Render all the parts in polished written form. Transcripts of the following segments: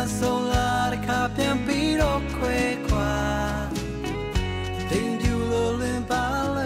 solar kapian piro kwe kwa Ding you lolin bale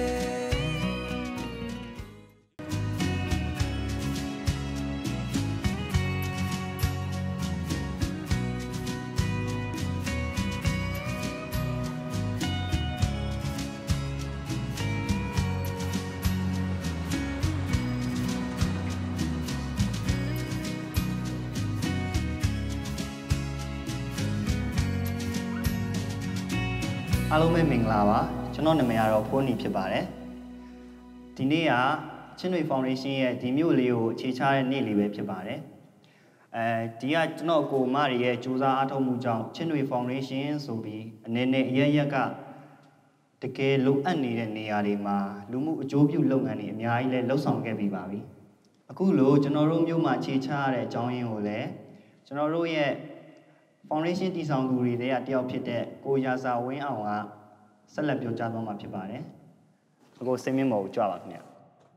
အားလုံးပဲမင်္ဂလာပါကျွန်တော်နာမည်ကတော့ဖိုးနီဖြစ်ပါတယ်ဒီနေ့ကချင်းတွေဖောင်ဒေးရှင်းရဲ့ဒီမြို့လေးကိုအခြေချတဲ့နေ့လေးပဲဖြစ်ပါတယ်ဒီကကျွန်တော်ကိုမတွေရဲ့စူးစမ်းအားထုတ်မှုကြောင့်ချင်းတွေဖောင်ဒေးရှင်းဆိုပြီးအနေနဲ့အရရက်ကတကယ်လုံအပ်နေတဲ့နေရာတွေမှာလူမှုအကျိုးပြုလုပ်ငန်းတွေအများကြီးလဲလှုပ်ဆောင်ခဲ့ပြီးပါပြီအခုလို့ကျွန်တော်တို့မြို့မှာအခြေချရတဲ့အကြောင်းရင်းကိုလည်းကျွန်တော်တို့ရဲ့Foundation တည်ဆောင်သူတွေတယောက်ဖြစ်တဲ့ကိုရာဇာဝင်းအောင်ကဆက်လက်ပြောကြားသွားမှာဖြစ်ပါတယ်။အခုစိတ်မြင့်မော်ကိုကြွပါခင်ဗျာ။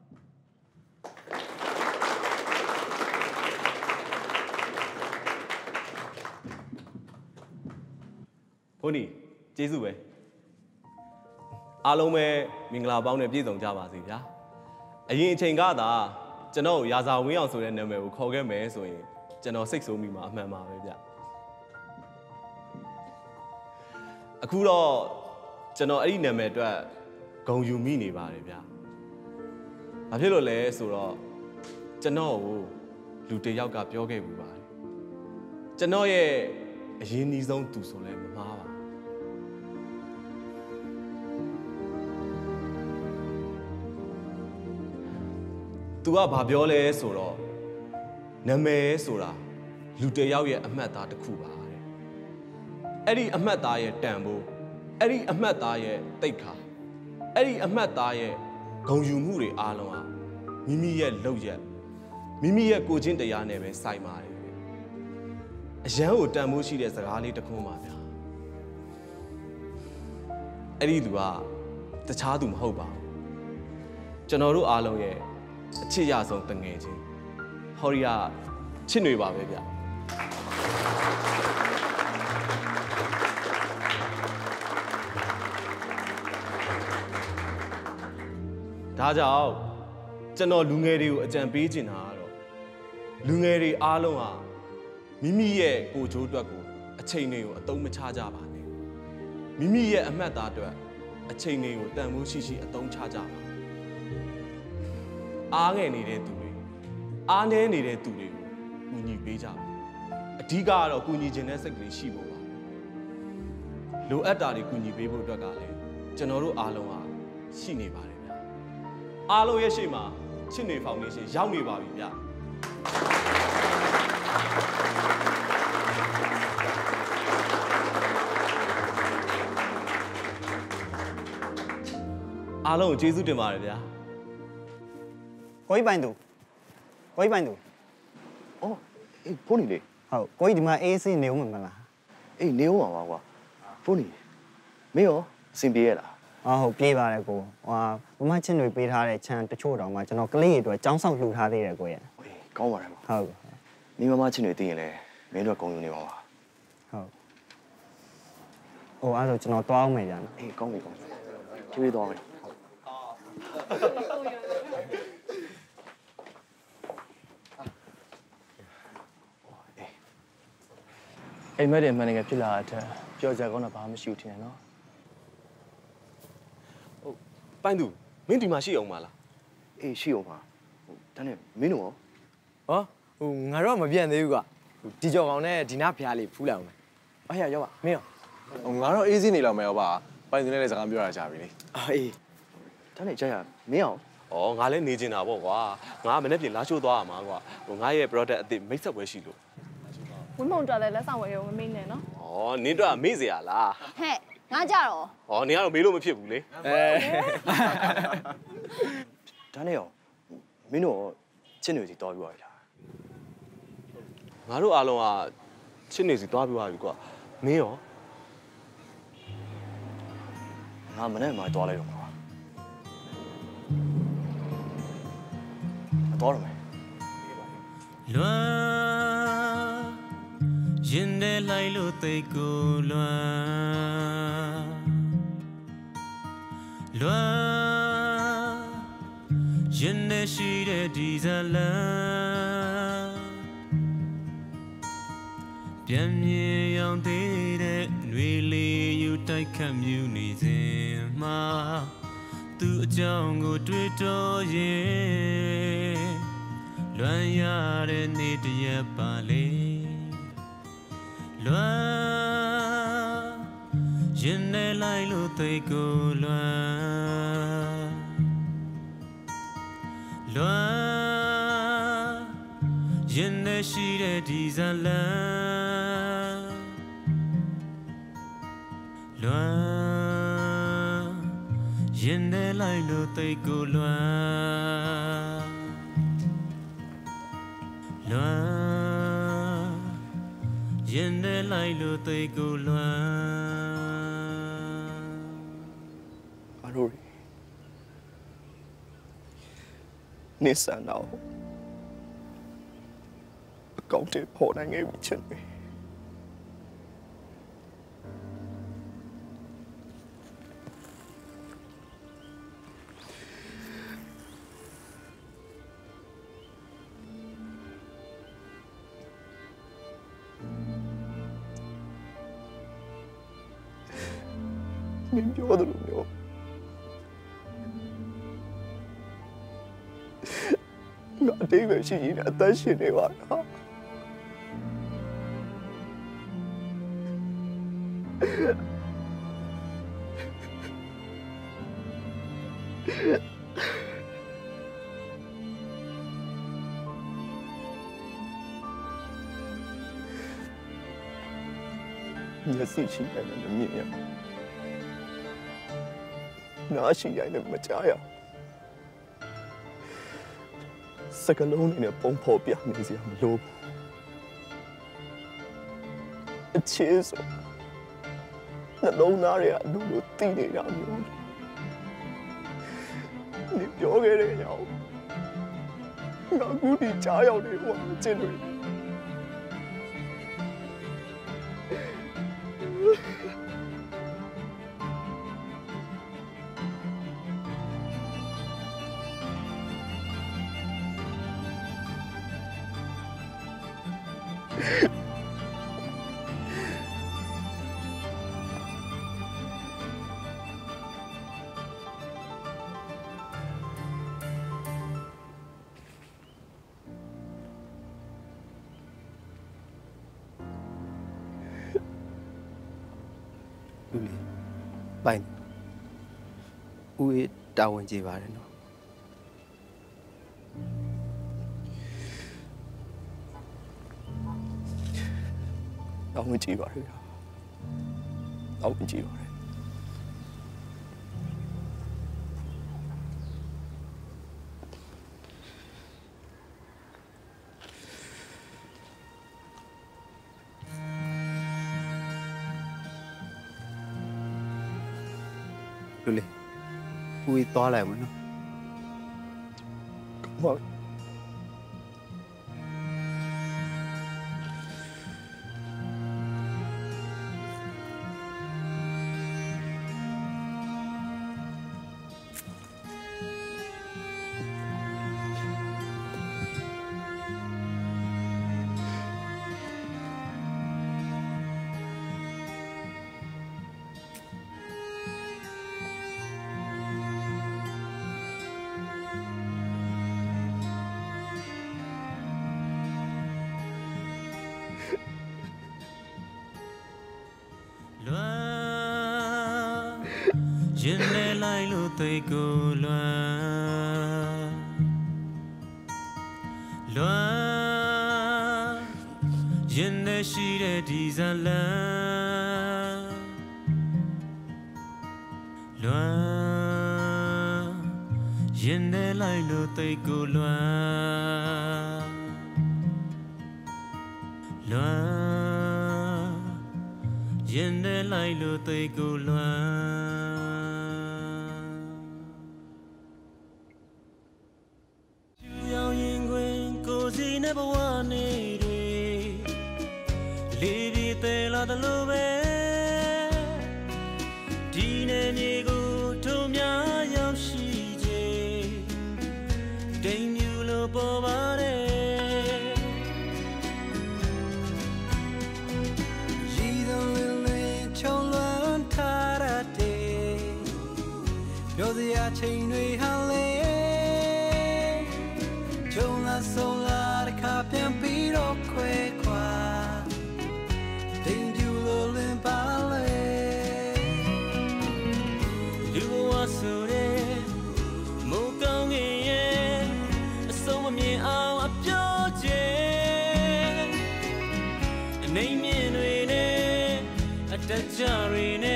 ဖိုးနီကျေးဇူးပဲအားလုံးပဲမင်္ဂလာပေါင်းနဲ့ပြည့်စုံကြပါစေဗျာ။အရင်အချိန်ကသာကျွန်တော်ရာဇာဝင်းအောင်ဆိုတဲ့နာမည်ကိုခေါ်ခဲ့မယ်ဆိုရင်ကျွန်တော်စိတ်ဆိုးမိမှာအမှန်ပါပဲဗျာ။အခုတော့ကျွန်တော်အဲ့ဒီနာမည်အတွက်ဂုဏ်ယူမိနေပါတယ်ဗျာ။ဘာဖြစ်လို့လဲဆိုတော့ကျွန်တော်ကိုလူတစ်ယောက်ကပြောခဲ့ပြီးပါတယ်။ကျွန်တော်ရဲ့အရင်နီးဆုံးသူဆိုလဲမမှားပါ။ तू ကဘာပြောလဲဆိုတော့နာမည်ဆိုတာလူတစ်ယောက်ရဲ့အမှတ်အသားတစ်ခုပါအဲ့ဒီအမှတ်သားရဲ့တန်ဖိုးအဲ့ဒီအမှတ်သားရဲ့တိတ်ခါအဲ့ဒီအမှတ်သားရဲ့ဂုဏ်ယူမှုတွေအားလုံးဟာမိမိရဲ့လုပ်ရက်မိမိရဲ့ကိုချင်းတရားနဲ့ပဲစိုက်ပါတယ်အရန်ကိုတန်ဖိုးရှိတဲ့စကားလေးတစ်ခုပါဗျာအဲ့ဒီလူကတခြားသူမဟုတ်ပါဘူးကျွန်တော်တို့အားလုံးရဲ့အချစ်ရဆုံးတငယ်ချင်းဟော်ရီယာချစ်နေပါပဲဗျာဒါကြောင့်ကျွန်တော်လူငယ်တွေကိုအကြံပေးချင်တာကတော့လူငယ်တွေအားလုံးဟာမိမိရဲ့ကိုယ်ကျိုးအတွက်ကိုအချိန်တွေကိုအသုံးမချကြပါနဲ့မိမိရဲ့အမှတ်သားအတွက်အချိန်တွေကိုတန်ဖိုးရှိရှိအသုံးချကြပါအားငယ်နေတဲ့သူတွေအားနည်းနေတဲ့သူတွေကိုကူညီပေးကြပါအဓိကကတော့ကူညီခြင်းနဲ့စိတ်ကလေးရှိဖို့ပါလိုအပ်တာတွေကူညီပေးဖို့အတွက်ကလည်းကျွန်တော်တို့အားလုံးဟာရှိနေပါတယ်အားလုံးရဲ့ရှေ့မှာချစ်နေဖောင်ဒေးရှင်းရောက်နေပါပြီဗျအားလုံးကိုကျေးဇူးတင်ပါတယ်ဗျာကိုကြီးပိုင်သူအော်အေးဖိုးနီလေဟုတ်ကိုကြီးဒီမှာအေးစင်းနေဦးမလားအေးနေဦးပါကွာဖိုးနီမင်းရောအဆင်ပြေရလားဟုတ်ပြေးပါတယ်ကိုမမချင်းတွေပေးထားတဲ့ခြံတချို့တောင်မှကျွန်တော်ကလေးတွေအတွက်ចောင်းဆောင်လှူထားသေးတယ်ကိုရဲ့ကောင်းပါတယ်ဟုတ်မင်းမမချင်းတွေသိရင်လည်းမင်းတို့ကုံယူနေပါပါဟုတ်အဲ့တော့ကျွန်တော်တွားအောင်မယ်ဗျာအေးကောင်းပြီကျွေးသွားမယ်အိမ်မက်တွေမှန်နေကြဖြစ်လာတဲ့ပြောကြကောင်းတာဘာမှမရှိဘူးထင်တယ်နော်ပိုင်းသူမင်းဒီမှာရှိအောင်မလားအေးရှိအောင်ပါဒါနဲ့မင်းတို့ရောငါတော့မပြတ်သေးဘူးကွာဒီကြော်ကောင်နဲ့ဒီနာဖျားလေးဖူးလိုက်အောင်မယ်အဲ့ရရောက်ပါမင်းရောငါတော့အေးစင်းနေလောက်မယ်ရောပါပိုင်းသူနဲ့လည်းစကားပြောရကြပြီလေအေးဒါနဲ့ကြာရမင်းအောင်ငါလည်းနေကျင်တာပေါ့ကွာငါမနေ့ပြင်လာရှိုးသွားရမှာကွာငါရဲ့ product အသစ်မိတ်ဆက်ပွဲရှိလို့ဝင်းမုံတော်လည်းလက်ဆောင်ဝယ်ရုံမမေ့နဲ့နော်နင်းတော့မေ့เสียလားဟဲ့ငါကြတော့နင်ကတော့မေးလို့မဖြစ်ဘူးလေဒါနဲ့ရောမင်းတို့ချစ်နေစီတော်ပြီးပါလားငါတို့အားလုံးကချစ်နေစီသွားပြီးပါပြီကွာမင်းရောငါမနေ့မှသွားလိုက်တော့ကွာသွားတော့မယ်လွမ်းရင်ထဲလိုက်လို့သိကိုလွမ်းရင်ထဲရှိတဲ့ဒီဇလန်ပြန်မြင်ရောင်သေးတဲ့ຫນွေလေးယူတိုက်ခတ်မြူနေစဉ်မှာသူ့အကြောင်းကိုတွေးတောရင်လွမ်းရတဲ့နေ့တစ်ရက်ပါလေလွမ်းရင်ထဲလိုက်လို့သိကိုလွမ်းရင်ထဲရှိတဲ့ဒီဇလန်ရင်ထဲလိုက်လို့သိကိုလွမ်းရင်ထဲလိုက်လို့သိကိုလွမ်းအားလို့နေစံတော့အကောင့်တွေပေါ်နိုင်ခဲ့ပြီချင်တယ်你ပြောတယ်လို့ပြောငါတိတ်ပဲရှိရင်အသက်ရှင်နေပါလားမျက်စိရှိတယ်လည်းမြင်ရနားရှိရင်လည်းမကြားရစကလုံးနဲ့ပုံဖော်ပြနေစရာမလိုဘူးအချေးဆိုနှလုံးသားတွေကအလိုလိုသိနေတာမျိုးနေပြောခဲ့တဲ့ရောက်ငါကူဒီကြားရောက်နေဟိုမကျင်လို့ပိုင်ဦးအေးတာဝန်ကျေပါတယ်နော်တာဝန်ကျေပါတယ်တာဝန်ကျေပါတယ်လူလေးဦးကြီးသွားလိုက်မနော်ဟုတ်ရင်ထဲလိုက်လို့သိကိုလွမ်းရင်ထဲရှိတဲ့ဒီဇလန်ရင်ထဲလိုက်လို့သိကိုလွမ်းရင်ထဲလိုက်လို့သိကိုလွမ်းဖြူရောင်ရင်ခွင်ကိုစီနဲ့ဘဝနေတွေ Lady they la the lube Dine nigo to mya yoshi je Dame you lo bobare Jido lily cholwan tarate Yo the chain we hale Jola solar capian piro qua Dame you lo limbale You are so dead Mokong in So me out of your jet Name in a Dajari